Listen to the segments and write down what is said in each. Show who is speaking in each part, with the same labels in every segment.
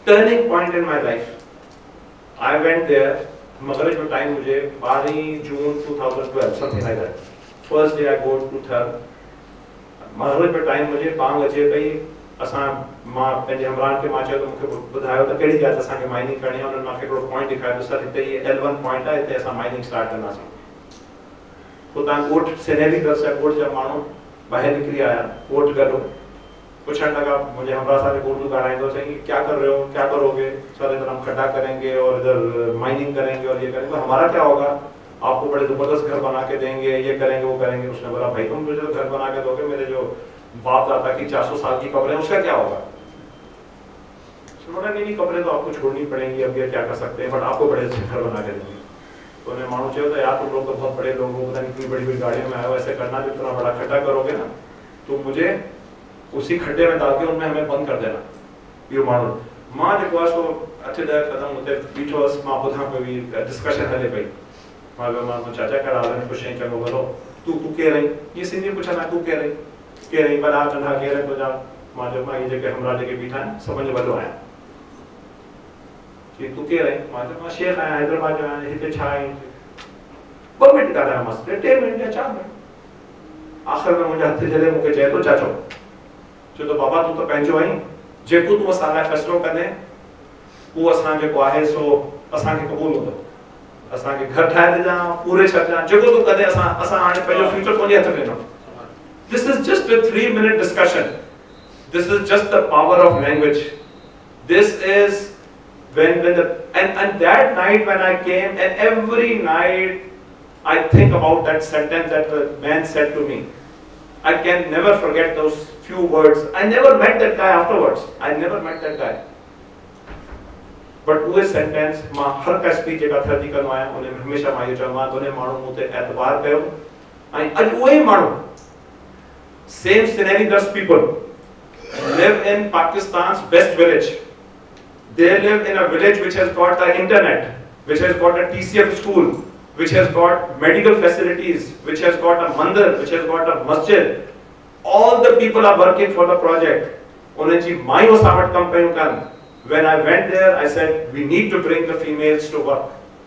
Speaker 1: turning point in my life. I went there. Maghrib का time मुझे 12 June 2012 something like that. First day I go to Thar. Maghrib का time मुझे 5 बजे पई असां मां पंहिंजे हमरान खे मां चयो त मूंखे ॿुधायो त कहिड़ी जाइ ते असांखे माइनिंग करणी आहे। उन्हनि मूंखे हिकिड़ो पॉइंट ॾेखारियो त सर हिते ये L1 पॉइंट आहे, हिते असां माइनिंग स्टार्ट कंदासीं। हुतां कोट सेनेरी दर से कोट जा माण्हू ॿाहिरि निकिरी आया, कोट गॾो पूछने लगा, मुझे हमरा साथ उर्दू गाना चाहिए, क्या कर रहे हो, क्या करोगे? सर इधर हम खड्डा करेंगे और इधर माइनिंग करेंगे और ये करेंगे। हमारा क्या होगा? आपको बड़े जबरदस्त घर बना के देंगे, ये करेंगे वो करेंगे। उसने बोला भाई तुम मुझे तो घर बना के दोगे, मेरे जो बाप दादा की 400 साल की कब्रें उसका क्या होगा? उन्होंने नहीं कब्रें तो आपको छोड़नी पड़ेंगी, अब ये क्या कर सकते हैं, बट आपको बड़े अच्छे घर बना के देंगे। तो उन्हें मानो चाहिए था यार तुम लोग तो बहुत बड़े लोग हो, पता नहीं इतनी बड़ी बड़ी गाड़ियों में आए हो, ऐसे करना, जो इतना बड़ा खड्डा करोगे ना तो मुझे उसी खड्डे में डाल के उनमें हमें बंद कर देना। यो मानो मां जेको आहे सो 8-10 कदम उते बीठो हुअसि, मां ॿुधां पियो बि डिस्कशन हले पई। मां चाचा कहिड़ा हाल आहिनि? पुछियईं चङो भलो। तूं केरु आहीं? ये सिंधी पुछंदा तूं केरु आहीं? केरु आहीं? वॾा नंढा केरु आहिनि तुंहिंजा? मां चयो मां इहे जेके हमरा जेके बीठा आहिनि सभिनि जो वॾो आहियां। चई तूं केरु आहीं? मां चयो मां शेख आहियां, हैदराबाद जो आहियां। हिते छा आहीं? 2 मिंट ॻाल्हायोमांसि, 3 मिंट या 4 मिंट। आख़िर में मुंहिंजा हथ जले मूंखे चए थो चाचो, चो तो बाबा तू तो पंहिंजो आहीं, जेको तू असां लाइ फ़ैसिलो कंदे उहो असां जेको आहे सो असांखे क़बूल हूंदो। असांखे घर ठाहे ॾिजां, पूरे छॾिजां, जेको तू कंदे असां हाणे पंहिंजो फ्यूचर तुंहिंजे हथ में ॾिनो। This is just a 3-minute discussion. This is just the power of language. This is when the and that night when I came, and every night I think about that sentence that the man said to me. I can never forget those few words. I never met that guy afterwards. I never met that guy. But वो sentence मां हर का speech जेका थर्दी कंदो आहियां उन्हें हमेशा मां इहो चवंदो आहियां उन्हें माण्हू मूं ते एतबार कयो ऐं अॼु उहे माण्हू same scenario those people live in Pakistan's best village. They live in a village which has got the internet, which has got a TCF school, which has got medical facilities, which has got a mandir, which has got a masjid. All the people are working for the project. When I went there, I said, we need to bring the females to work.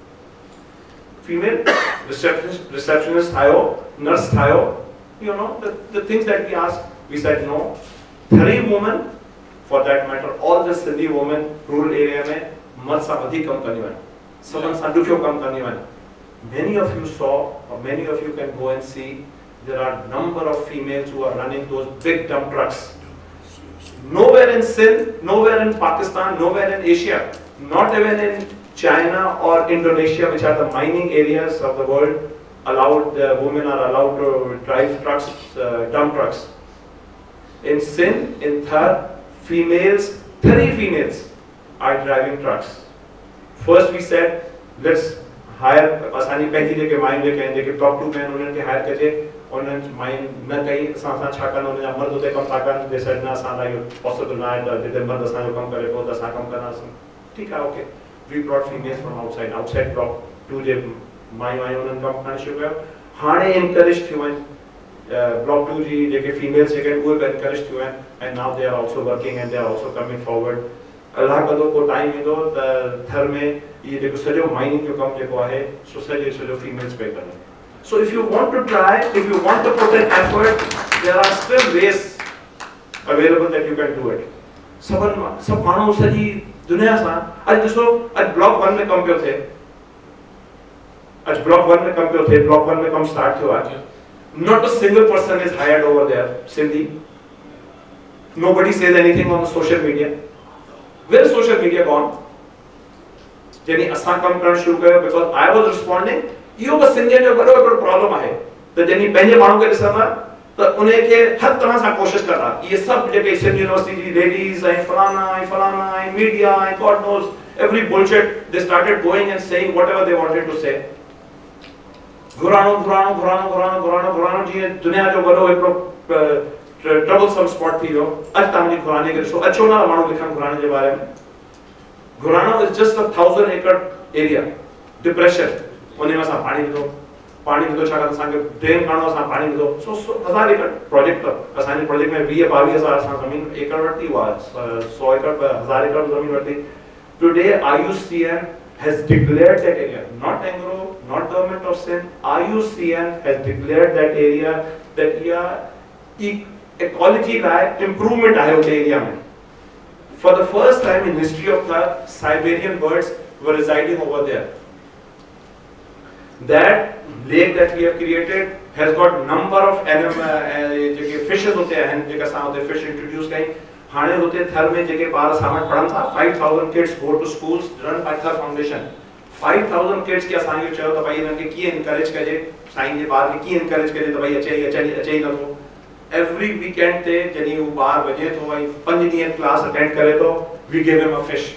Speaker 1: Female receptionist, nurse, you know, the things that we asked, we said no. 3 women, for that matter, all the Sindhi women, rural area mein, mad sa adhik kam karni hai. Saban sa dukhyo kam karni hai. Many of you saw, or many of you can go and see, there are a number of females who are running those big dump trucks. Nowhere in Sindh, nowhere in Pakistan, nowhere in Asia, not even in China or Indonesia, which are the mining areas of the world, women are allowed to drive trucks, dump trucks. In Sindh, in Thar, 3 females are driving trucks. First we said, let's hire असांजी पंहिंजी जेके माइन जेके आहिनि जेके top 2 में उन्हनि खे हायर कजे, उन्हनि माइन न कई असां छा कंदा उन्हनि जा मर्द उते कमु था कनि, दे सेड न असां लाइ इहो पॉसिबल न आहे त जिते मर्द असांजो कमु करे पियो त असां कमु कंदासीं। ठीकु आहे, okay. We brought females from outside block 2 जे मायूं आयूं उन्हनि कमु करणु शुरू कयो। हाणे इनकरेज थियूं आहिनि ब्लॉक 2 जी जेके फीमेल्स जेके आहिनि उहे बि इनकरेज थियूं आहिनि and now they are also working and they are also coming forward. Allah कंदो को टाइम ईंदो त थर में ये जेको सॼो माइनिंग जो कमु जेको आहे सो सॼो फीमेल्स पे कंदा। So if you want to try, if you want to put in effort, there are still ways available that you can do it. सब माण्हू सॼी दुनिया सां अॼु ॾिसो, अॼु ब्लॉक 1 में कमु पियो थिए, अॼु ब्लॉक 1 में कमु पियो थिए, ब्लॉक 1 में कमु स्टार्ट थियो आहे। Not a single person is hired over there, Sindhi. Nobody says anything on the social media. Where is social media gone? जॾहिं असां कमु करणु शुरू कयो, because I was responding, इहो बि सिंधियुनि जो वॾो हिकिड़ो प्रॉब्लम आहे त जॾहिं पंहिंजे माण्हू खे ॾिसंदा त उनखे हर तरह सां कोशिशि कंदा। इहे सभु जेके सिंध यूनिवर्सिटी जी लेडीज़ ऐं फलाना ऐं मीडिया ऐं God knows every bullshit, they started going and saying whatever they wanted to say. घुराणो जीअं दुनिया जो वॾो हिकिड़ो ट्रबलसम स्पॉट थी वियो। अॼु तव्हांजी घुराणे खे ॾिसो, अचो ना माण्हू लिखनि घुराणे जे बारे में। घुराणो इज जस्ट 1000 एकड़ एरिया, डिप्रेशन, उन में असां पाणी विधो, पानी विधो छाकाणि असांखे ड्रेन करणो असां पानी विधो 1000 एकड़ प्रोजेक्ट असांजे प्रोजेक्ट में 20-22 असां ज़मीन एकड़ वरिती हुआ 100 एकड़ 1000 एकड़ ज़मीन वरिती today IUCN has declared that area, not Angro, not government of Sindh, IUCN has declared that area that ecology like improvement aaya utte area mein. For the first time in history of the Siberian birds were residing over there. That lake that we have created has got number of fishes hote hain jeka sa hote fish introduce kai hane hote thar mein jeke bar saman padhan tha 5000 kids go to schools run by Thar Foundation 5000 kids ke asan ye chayo to bhai inke ki encourage kaje sain je bar ki encourage kaje to bhai achai na to every weekend te jani wo bar baje to bhai 5 din class attend kare to we gave him a fish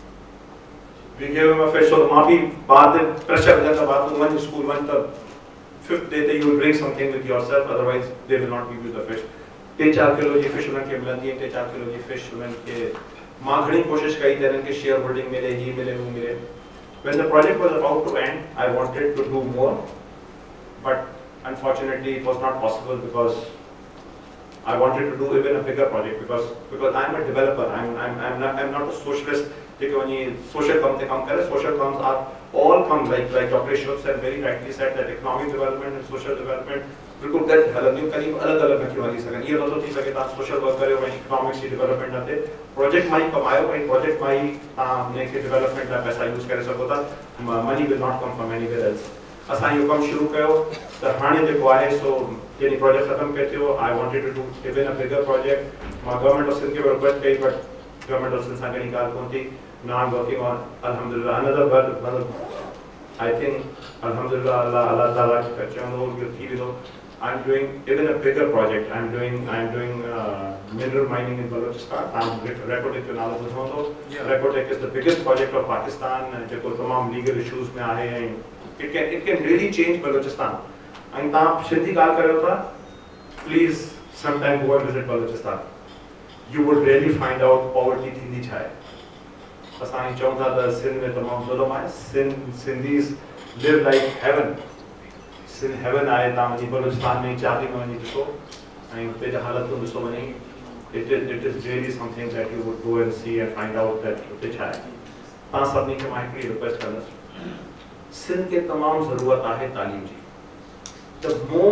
Speaker 1: so the mapi baad pressure jata baad to one school one the fifth day you will bring something with yourself otherwise they will not give you the fish 3-4 kilo जी fish उनके मिलंदी है 3-4 kilo जी fish उनके मां घणी कोशिश कई त इनके शेयर होल्डिंग मिले ही मिले वो मिले when the project was about to end I wanted to do more but unfortunately it was not possible because I wanted to do even a bigger project because I am a developer I'm not a socialist because when you social come they come kare social comes are all come like Dr. Ishwar said very rightly said that economic development and social development बिल्कुल गलत हलंदियूं करीब अलग-अलग न हली सघनि इहो नथो थी सघे तव्हां सोशल वर्क करियो ऐं इकोनॉमिक्स जी डेवलपमेंट न थिए प्रोजेक्ट मां ई कमायो ऐं प्रोजेक्ट मां ई तव्हां हुनखे डेवलपमेंट लाइ पैसा यूज़ करे सघो था money will not come from anywhere else असां इहो कमु शुरू कयो त हाणे जेको आहे सो जॾहिं प्रोजेक्ट ख़तमु कयो थियो I wanted to do even a bigger project मां गवर्नमेंट ऑफ सिंध खे रिक्वेस्ट कई बट गवर्नमेंट ऑफ सिंध सां घणी ॻाल्हि कोन थी now I am working on अल्हम्दुलिल्लाह अनदर मतलब आई थिंक अल्हम्दुलिल्लाह अल्लाह ताला के चवंदो इहो थी वेंदो I'm doing even a bigger project. I'm doing mineral mining in Balochistan. Recotech नालो ॿुधो हूंदो. Recotech is the biggest project of Pakistan. जेको तमाम legal issues में आहे ऐं it can really change Balochistan. ऐं तव्हां सिंधी ॻाल्हि करियो था. Please sometime go and visit Balochistan. You would really find out poverty थींदी छा आहे. असां चऊं था त सिंध में तमामु ज़ुल्म आहे. Sindhis live like heaven. Sindh heaven आहे तव्हां वञी बलूचिस्तान में चाली में वञी ॾिसो ऐं हुते जा हालतूं ॾिसो वञी it is really something that you would go and see and find out that हुते छा आहे तव्हां सभिनी खे मां हिकिड़ी रिक्वेस्ट कंदुसि सिंध खे तमामु ज़रूरत आहे तालीम जी the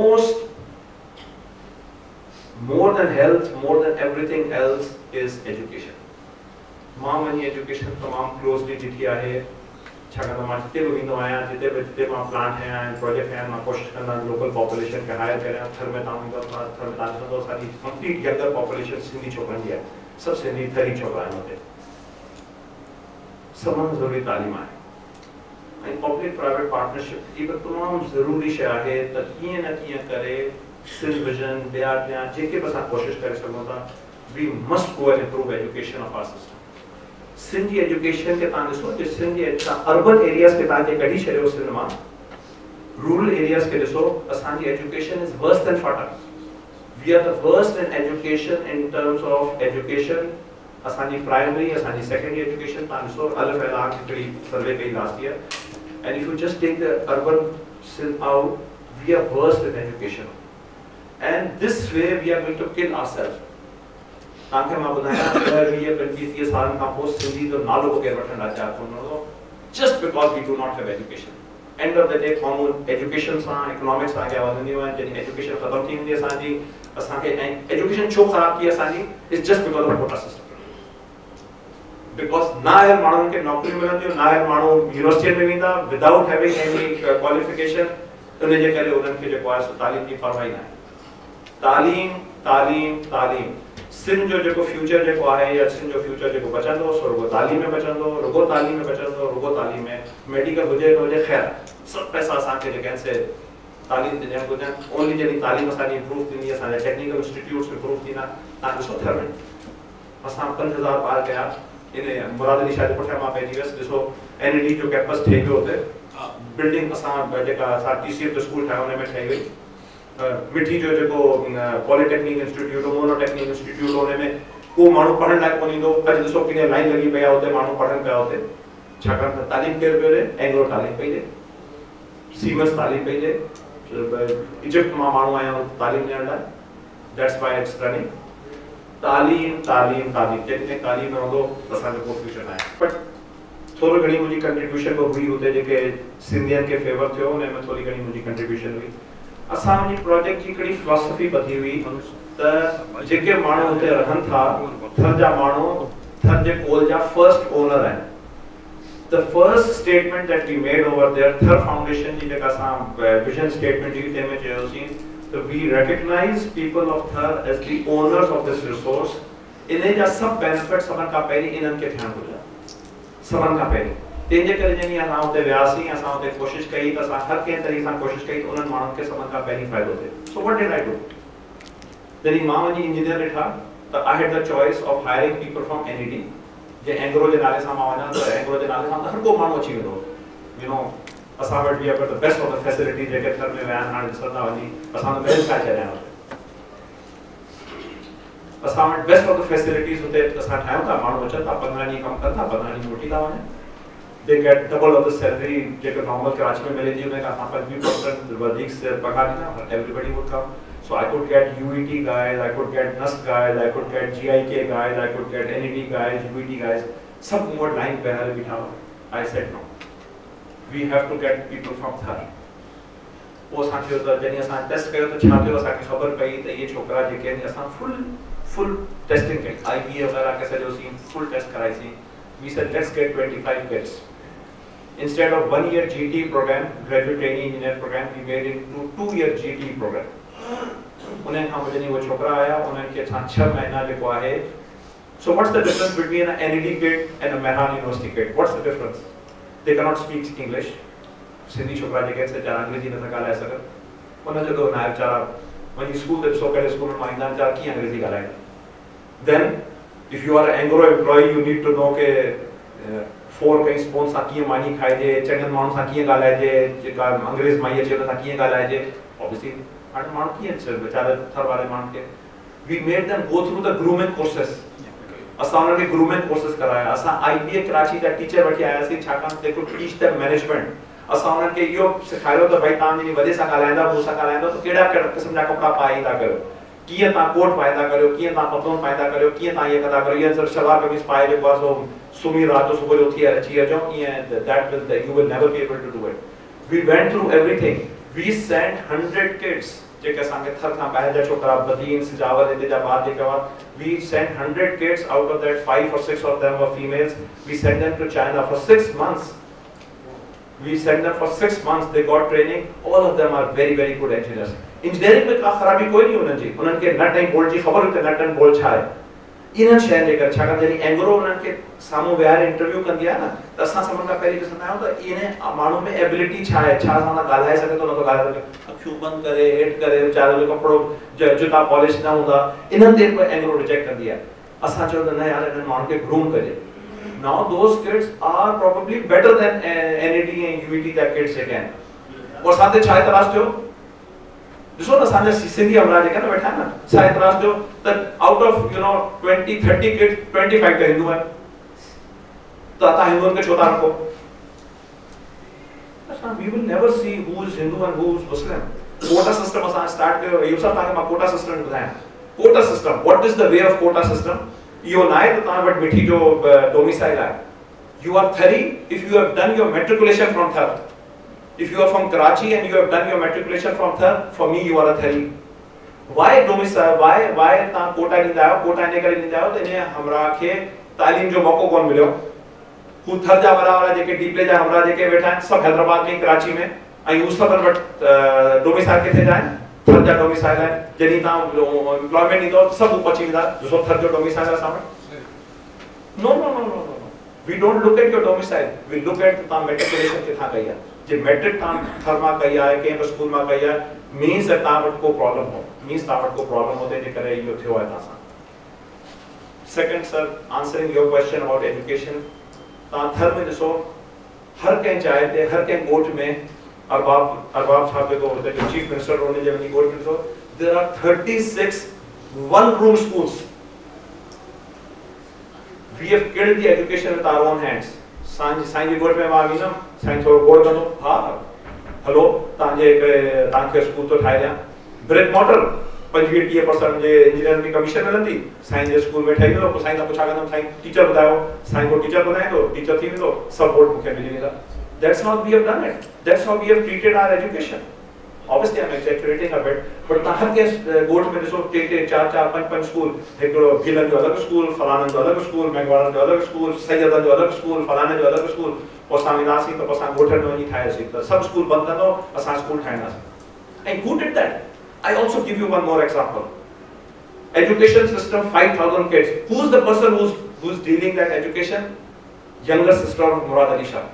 Speaker 1: more than health more than everything else is education मां वञी एजुकेशन तमामु क्लोजली ॾिठी आहे छाकाणि मां जिते बि वेंदो आहियां जिते मां प्लांट ठाहियां आहिनि प्रोजेक्ट ठाहियां मां कोशिशि कंदो आहियां लोकल पॉपुलेशन खे हायर करियां थर में तव्हां वेंदो थर में तव्हां ॾिसंदो असांजी कंप्लीट यंगर पॉपुलेशन सिंधी छोकिरनि जी आहे सभु सिंधी थरी छोकिरा आहिनि हुते सभिनि ज़रूरी तालीम आहे ऐं पब्लिक प्राइवेट पार्टनरशिप इहा तमामु ज़रूरी शइ आहे त कीअं न कीअं करे सिंध विजन ॿिया जेके बि असां कोशिशि करे सघूं था we must go and improve education of our system Sindh जी एजुकेशन के तव्हां ॾिसो त सिंध जे अर्बन एरियाज़ खे तव्हां कढी छॾियो सिंध मां रूरल एरियाज़ खे ॾिसो असांजी education is worse than FATA we are the worst in education in terms of education असांजी प्राइमरी असांजी सेकेंडरी एजुकेशन तव्हां ॾिसो अलॻि फैलान हिकिड़ी सर्वे कई last year and if you just take the urban Sindh out we are worst in education and this way we are going to kill ourselves तव्हांखे मां ॿुधायां 20-25 सालनि खां पोइ सिंधी जो नालो बि केरु वठण लाइ तयारु कोन हूंदो just because we do not have education and of the day क़ौमूं एजुकेशन सां इकोनॉमिक्स सां अॻियां वधंदियूं आहिनि जॾहिं एजुकेशन ख़तमु थी वेंदी असांजी असांखे ऐं एजुकेशन छो ख़राबु थी असांजी it's just because of quota system because ना आयल माण्हुनि खे नौकरियूं मिलंदियूं ना आयल माण्हू यूनिवर्सिटी में वेंदा विदाउट हैविंग एनी क्वालिफिकेशन उनजे करे उन्हनि खे जेको आहे सो तालीम जी परवाही न आहे तालीम तालीम तालीम सिंध जो जेको फ्यूचर जेको आहे या सिंध जो फ्यूचर जेको बचंदो सो रुगो तालीम में बचंदो रुगो तालीम में बचंदो रुगो तालीम में मेडिकल हुजे न हुजे ख़ैर सभु पैसा असांखे जेके आहिनि से तालीम ते ॾियणु घुरिजनि ओनली जॾहिं तालीम असांजी इम्प्रूव थींदी असांजा टेक्निकल इंस्टीट्यूट्स इम्प्रूव थींदा तव्हां ॾिसो थर में असां 5000 ॿार कया इन मुराद अली शाह जे पुठियां मां पंहिंजी वियुसि ॾिसो NED जो कैंपस ठही पियो हुते बिल्डिंग असां जेका असां TCF जो स्कूल ठाहियो हुन में ठही वई मिठी जो जेको पॉलिटेक्निक इंस्टीट्यूट मोनोटेक्निक इंस्टीट्यूट हुन में को माण्हू पढ़ण लाइ कोन ईंदो अॼु ॾिसो किथे लाइन लॻी पई आहे हुते माण्हू पढ़नि पिया हुते छाकाणि त तालीम केरु पियो ॾे एंग्लो तालीम पई ॾे सीमेंस तालीम पई ॾे इजिप्ट में माण्हू आया तालीम ॾियण लाइ, दैट्स व्हाई इट्स रनिंग। तालीम तालीम तालीम जेके तालीम न हूंदो असांजो को फ्यूचर न आहे। बट थोड़ी घणी मुंहिंजी कंट्रीब्यूशन हुई हुते जेके सिंधियन के फेवर थियो उन में थोड़ी घणी मुंहिंजी कंट्रीब्यूशन हुई। असां जी प्रोजेक्ट जी हिकिड़ी फिलॉसफी ॿधी हुई त जेके माण्हू हुते रहन था थर जा माण्हू थर जे कोल जा फर्स्ट ओनर आहिनि। The first statement that we made over there, Thar Foundation ji jeka sa vision statement ji te mein chayosi, so we recognize people of Thar as the owners of this resource. Inhe ja sab benefits saban ka pehli inan ke dhyan hujja saban ka pehli tenje kare jani asan hote vyasi asan hote koshish kayi ta sa har ke tarike san koshish kayi unan manon ke saban ka pehli faydo the. So what did I do? Then mama ji engineer tha, so I had the choice of hiring people from NED. जे एंग्रो जे नाले सां मां वञा त एंग्रो जे नाले सां हर को माण्हू अची वेंदो, यू नो असां वटि बि the best of the facility जेके थर में विया हाणे ॾिसंदा वञी असां त महल ठाहे छॾिया आहिनि। असां वटि बेस्ट ऑफ द फैसिलिटीज़ हुते असां ठाहियूं था, माण्हू अचनि था 15 ॾींहं कमु कनि था 15 ॾींहं मोटी था वञनि। They get double of the salary जेके नॉर्मल कराची में मिले थी उन खां असां 25% वधीक पघार ॾींदा, everybody would come. So I could get UET guys, I could get NUST guys, I could get GIK guys, I could get NED guys, UET guys. Some more line पे है बिठा। I said no. We have to get people from Thar. वो साथियों तो जनी असां taste कयो तो छात्रों असां खे खबर पई त ये छोकरा जेके असां फुल टेस्टिंग कई, IBA वगैरह के सॼो सीन फुल टेस्ट कराईसीं। We said let's get 25 kids. Instead of 1 year GT program, graduate trainee engineer program, we made it to 2 year GT program. उन्हें खां जॾहिं वो छोकरा आया उन्हनि खे 6 महीना जेको आहे। So what's the difference between an NED kid and a Mehran University kid? What's the difference? They cannot speak English. Sindhi छोकरा जेके बेचारा अंग्रेजी नथा ॻाल्हाए सघनि, उन जो न आहे बेचारा वञी स्कूल ते ॾिसो कहिड़े स्कूल में ईंदा आहिनि वीचारा कीअं अंग्रेजी ॻाल्हाईंदा। Then if you are an Anglo employee you need to know के फोर कई स्पून सां कीअं मानी खाइजे, चङनि माण्हुनि सां कीअं ॻाल्हाइजे, जेका अंग्रेज़ माई अचे उन सां कीअं ॻाल्हाइजे। ऑब्वियसली हाणे माण्हू कीअं बेचारे थर वारे माण्हुनि खे we made them go through the grooming courses. असां उन्हनि खे ग्रूमिंग कोर्सेस कराया। असां IBA कराची जा टीचर वठी आयासीं छाकाणि they could teach them management. असां उन्हनि खे इहो सेखारियो त भई तव्हां जॾहिं वॾे सां ॻाल्हाईंदा मूं सां ॻाल्हाईंदा त कहिड़ा कहिड़ा क़िस्म जा कपिड़ा पाए ईंदा करियो, कीअं तव्हां कोट पाईंदा करियो, कीअं तव्हां पतलून पाईंदा करियो, कीअं तव्हां इहे कंदा करियो, इहे सलवार कमीज़ पाए जेको आहे सो सुम्ही राति जो सुबुह जो उथी अची अचो ईअं that you will never be able to do it. We went through everything. We sent 100 kids जेके असांखे थर खां ॿाहिरि जा छोकरा बदीन सिजावत हिते जा ॿार जेके हुआ। We sent 100 kids, out of that 5 or 6 of them were females. We sent them to China for 6 months. We sent them for 6 months. They got training. All of them are very good engineers. Engineering में का खराबी कोई नहीं उन्हनि जी, उन्हनि खे नट ऐं bolt जी ख़बर हुई त नट ऐं बोल्ट छा आहे। इन्हनि शयुनि जे करे छाकाणि जॾहिं एंग्रो उन्हनि खे साम्हूं विहारे इंटरव्यू कंदी आहे न त असां सभिनि खां पहिरीं ॾिसंदा आहियूं त इन माण्हू में एबिलिटी छा आहे, छा सां ॻाल्हाए सघे थो नथो ॻाल्हाए सघे, अखियूं बंदि करे हेठि करे वीचारे जो कपिड़ो जुता पॉलिश न हूंदा, इन्हनि ते एंग्रो रिजेक्ट कंदी आहे। असां चयो त न यार इन्हनि माण्हुनि खे ग्रूम कजे। Now those kids are probably better than NED and UET जा kids जेके आहिनि। और साथ छा इतराज़ थियो ॾिसो न असांजा सिंधी हमरा जेके न वेठा आहिनि न छा इतराज़ थियो त आउट ऑफ 20-30 किड्स 25 त हिंदू आहिनि, त तव्हां हिंदुअनि खे छो था रखो। असां we will never see who is Hindu and who is Muslim. Quota system असां स्टार्ट कयो, इहो सभु तव्हांखे मां कोटा सिस्टम ॿुधायां। Quota system, what is the way of quota system? इहो न आहे त तव्हां वटि मिठी जो डोमिसाइल आहे। You are Thari if you have done your matriculation from Thar. If you are from Karachi and you have done your matriculation from Thar, for me you are a Thari. Why domicile? Why ता कोटा ॾींदा आहियो? कोटा इन करे ॾींदा आहियो त इन हमरा खे तालीम जो मौक़ो कोन मिलियो। हू थर जा वारा जेके डीपले जा हमरा जेके वेठा आहिनि सभु हैदराबाद में कराची में ऐं हू सभु वटि डोमिसाइल किथे जा आहिनि? थर जा डोमिसाइल आहिनि। जॾहिं तव्हां एम्प्लॉयमेंट ॾींदव सभु पहुची वेंदा ॾिसो थर जो डोमिसाइल असां वटि। No. We don't look at your domicile. We look at तव्हां मेट्रिकुलेशन किथां कई आहे। जे मैट्रिक तव्हां थर मां कई आहे कंहिं बि स्कूल मां कई आहे मीन्स त तव्हां वटि को प्रॉब्लम हो, मीन्स तव्हां वटि को प्रॉब्लम हो तंहिंजे करे इहो थियो आहे तव्हां सां। Second sir, answering your question about education, तव्हां थर में ॾिसो हर कंहिं जाइ ते हर कंहिं ॻोठ में अरबाब साहब जेको हुते जो चीफ मिनिस्टर हुन जे वञी ॻोठ में ॾिसो there are 36 one room schools. We have killed the education with our own hands. सांझ ॻोठ में मां वींदुमि साईं थोरो गोड़ कंदो, हा हलो तव्हांखे स्कूल तो ठाहे ॾियां ब्रिक मॉडल 25-30% जे इंजीनियर की कमीशन मिलंदी साईं जे स्कूल में ठही वेंदो पोइ साईं पुछा कंदमि साईं टीचर ॿुधायो साईं को टीचर ॿुधाईंदो टीचर थी वेंदो सपोर्ट मूंखे मिली वेंदा that's how we have done it that's how we have treated our education obviously I'm exaggerating a bit but तव्हां हर के गोठ में ॾिसो 4-4-5 स्कूल हिकिड़ो गिलन जो अलॻि स्कूल फलाणनि जो अलॻि स्कूल मैगवारनि जो अलॻि स्कूल सैयदनि जो अलॻि स्कूल फलाणे जो अलॻि स्कूल पोइ असां वेंदासीं त पोइ असां ॻोठनि में वञी ठाहियोसीं त सभु स्कूल बंदि कंदो असां स्कूल ठाहींदासीं ऐं who did that I also give you one more example. Education system, 5,000 kids. Who's the person who's dealing that education? Younger sister of Murad Ali Shah.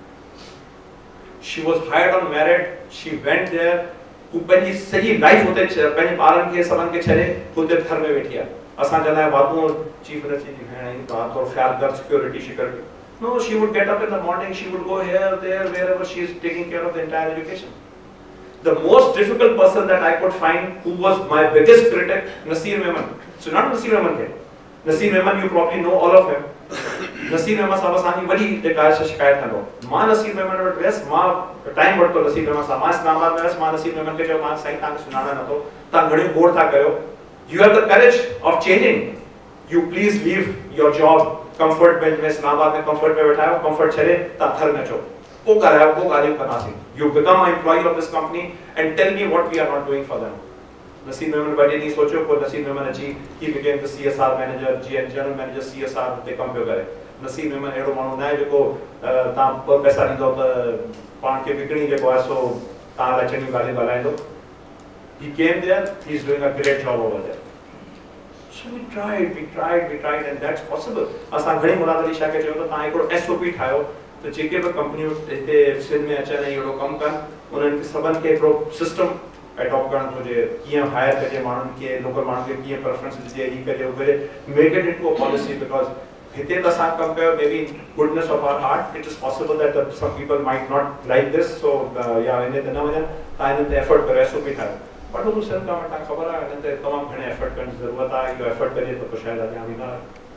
Speaker 1: She was hired on merit. She went there. वो पंजी सही life होते पंजे ॿारनि खे सभनि खे छॾे खुद घर में वेठी आहे असां चवंदा आहियूं बाबू चीफ मिनिस्टर जी भेण आहिनि तव्हां थोरो ख़्यालु कर security No, she would get up in the morning. She would go here, there, wherever she is taking care of the entire education. The most difficult person that I could find, who was my biggest critic, Nasir Memon. So not Nasir Memon ke. Nasir Memon, you probably know all of him. Nasir Memon साहब असांजी वॾी टिकायत से शिकायत कंदो मां नसीर मेमन वटि वियसि मां टाइम वरितो नसीर मेमन सां मां इस्लामाबाद में वियसि मां नसीर मेमन खे चयो मां साईं तव्हांखे सुञाणा नथो तव्हां घणियूं गोड़ था कयो you have the courage of changing you please leave your job comfort में इस्लामाबाद में कंफर्ट में वेठा आहियो कंफर्ट छॾे तव्हां घर में अचो वो कराया वो ॻाल्हियूं कंदासीं you become an employee of this company and tell me what we are not doing for them Nasir Memon बड़े नहीं सोचो को Nasir Memon अची he became the CSR manager general manager CSR ते कम पियो करे Nasir Memon अहिड़ो माण्हू न आहे जेको तव्हां ॿ पैसा ॾींदो त पाण खे विकिणी जेको आहे सो तव्हां लाइ चङियूं ॻाल्हियूं ॻाल्हाईंदो he came there he is doing a great job over there so we tried and that's possible असां घणी मुराद अली शाह खे चयो त तव्हां हिकिड़ो SOP ठाहियो तो जेके भी कंपनियों हिते सिंध में अचनि ऐं अहिड़ो कमु कनि उन्हनि खे सभिनि खे हिकिड़ो सिस्टम एडॉप्ट करणु घुरिजे कीअं हायर कजे माण्हुनि खे लोकल माण्हुनि खे कीअं प्रेफरेंस ॾिजे ही कजे उहो कजे make it into a policy because हिते त असां कमु कयो may be goodness of our heart it is possible that some people might not like this so या इन ते न वञनि तव्हां हिन ते एफर्ट कयो SOP ठाहियो बट उहो सिंध गवर्नमेंट तव्हांखे ख़बर आहे हिन ते तमामु घणे एफर्ट करण जी ज़रूरत आहे इहो एफर्ट कजे त पोइ शायदि अॻियां वेंदा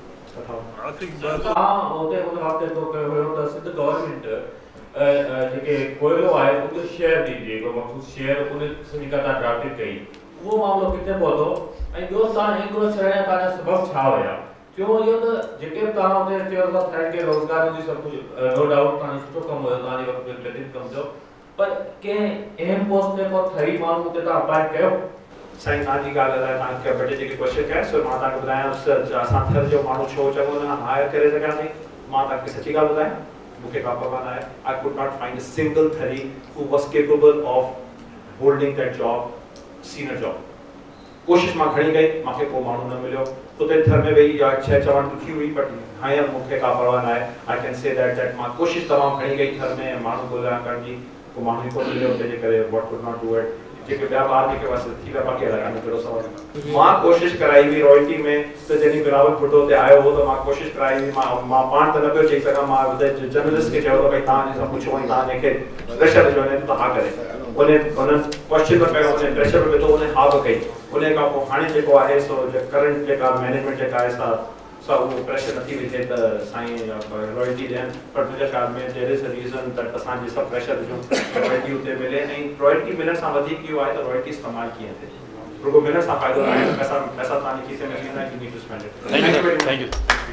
Speaker 2: गवर्नमेंट जेके कोयलो आहे उनजो शेयर ॾिजे मखसूस शेयर उन जेका तव्हां ड्राफ्टिंग कई उहो मामलो किथे पहुतो ऐं ॿियो तव्हां हिकिड़ो शइ तव्हांजा सबब छा हुया टियों इहो त जेके बि तव्हां हुते चयो था फ्रेंड खे रोज़गार जी सभु कुझु नो डाउट तव्हांजो सुठो कमु हुयो तव्हांजे वक़्त में लतिफ कमु थियो पर कंहिं अहम पोस्ट ते को ठही माण्हू हुते तव्हां अपॉइंट कयो
Speaker 1: साईं तव्हांजी ॻाल्हि आहे तव्हांखे बटे जेके क्वेश्चन कया सो मां तव्हांखे ॿुधायां असां थर जो माण्हू छो चङो न हायर करे सघियासीं मां तव्हांखे सची ॻाल्हि ॿुधायां मूंखे का परवाह न आहे I could not find a single three who was capable of holding that job senior job कोशिशि मां घणी कई मूंखे को माण्हू न मिलियो उते थर में वेही या शइ चवणु ॾुखी हुई बट हाणे मूंखे का परवाह न आहे आई कैन से दैट मां कोशिशि तमामु घणी कई थर में माण्हू ॻोल्हिया करण जी को माण्हू ई कोन मिलियो हुते जे करे what could not do it जेके ॿिया ॿार जेके वास्ते थी विया बाक़ी अलाए कहिड़ो सवाल मां कोशिशि कराई हुई रॉयल्टी में त जॾहिं बिलावल भुट्टो ते आयो हो त मां कोशिशि कराई हुई मां पाण त न पियो चई सघां मां जर्नलिस्ट खे चयो त भई तव्हां जंहिंसां पुछो ऐं तव्हां जंहिंखे प्रेशर विझो वञे त हा करे उन्हनि क्वेश्चन त कयो उन प्रेशर विधो उन हा बि कई उन खां पोइ हाणे जेको आहे सो करंट जेका मैनेजमेंट जेका आहे सा वो प्रेशर नथी विझे त साईं रॉयल्टी ॾियनि पर मुंहिंजे ख़्याल में देयर इज़ अ रीज़न त असांजे सभु प्रेशर विझूं रॉयल्टी हुते मिले ऐं रॉयल्टी मिलण सां वधीक इहो आहे त रॉयल्टी इस्तेमालु कीअं थिए रुगो मिलण सां फ़ाइदो आहे पैसा तव्हांजे खीसे में वेंदा you need to spend it thank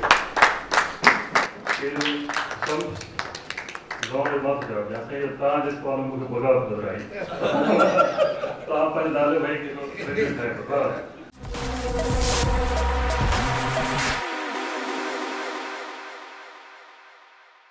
Speaker 1: you
Speaker 3: God मत करो जैसे तव्हां जिस कॉलम मुझे बोला तो राइट तो आप पर डाले भाई कि